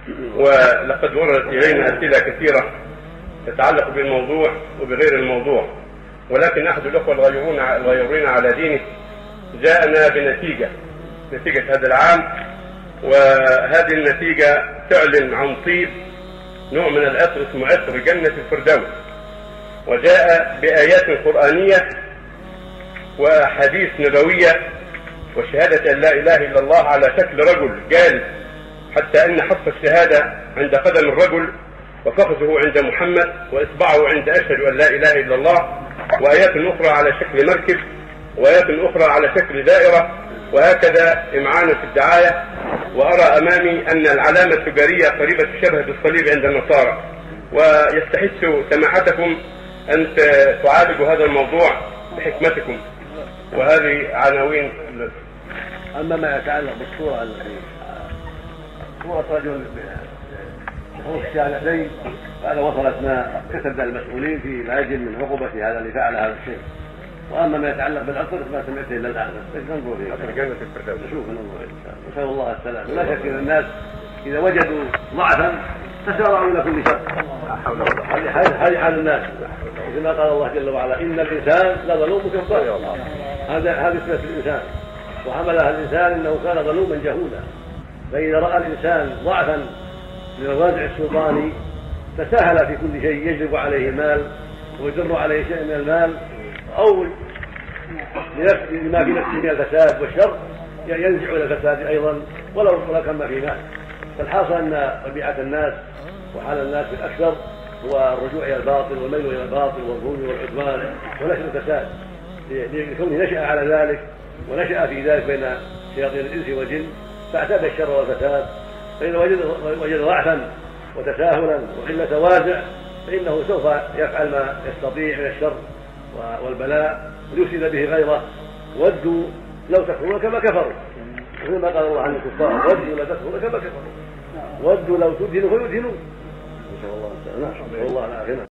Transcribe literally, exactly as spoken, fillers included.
ولقد وردت إلينا أسئلة كثيرة تتعلق بالموضوع وبغير الموضوع، ولكن أحد الأخوة الغيورين الغيورين على دينه جاءنا بنتيجة نتيجة هذا العام، وهذه النتيجة تعلن عن طيب نوع من العطر اسمه عطر جنة الفردوس، وجاء بآيات قرآنية وأحاديث نبوية وشهادة أن لا إله إلا الله على شكل رجل جالس، حتى أن حرف الشهادة عند قدم الرجل وفخذه عند محمد وإصبعه عند أشهد أن لا إله إلا الله، وآيات أخرى على شكل مركب، وآيات أخرى على شكل دائرة، وهكذا إمعانا في الدعاية. وأرى أمامي أن العلامة التجارية قريبة الشبه بالصليب عند النصارى، ويستحث سماحتكم أن تعالجوا هذا الموضوع بحكمتكم. وهذه عناوين. أما ما يتعلق بالصورة التي صورة رجل بحروف الشهادتين فهذا وصلتنا كتب المسؤولين في العجل من عقوبة هذا اللي فعل هذا الشيء. واما ما يتعلق بالعطر فما سمعته الا الان، بس ننظر فيه عطر جنة الفردوس نشوف ننظر نسال الله السلامه. لا شك ان الناس اذا وجدوا ضعفا تسارعوا الى كل شر. هذه حال الناس، كما قال الله جل وعلا ان الانسان لظلوم كفار. هذا هذه صفه الانسان وحملها الانسان انه كان ظلوما جهولا. فاذا راى الانسان ضعفا من الوازع السلطاني تساهل في كل شيء، يجلب عليه المال ويجر عليه شيء من المال أو لما في نفسه من الفساد والشر ينزع إلى الفساد أيضا ولو كما في مال. فالحاصل أن طبيعة الناس وحال الناس الأكثر هو الرجوع إلى الباطل والميل إلى الباطل والظلم والعدوان ونشر الفساد، لكونه نشأ على ذلك ونشأ في ذلك بين شياطين الإنس والجن فاعتاد الشر والفساد. فإذا وجد وجد ضعفا وتساهلا وقلة وازع فإنه سوف يفعل ما يستطيع من الشر والبلاء ويفسد به غيره. ودوا لو تكفرون كما كفروا، مثل ما قال الله عن الكفار ودوا لو تكفرون كما كفروا، ودوا لو تدهنوا فيدهنون. نسأل الله العافية.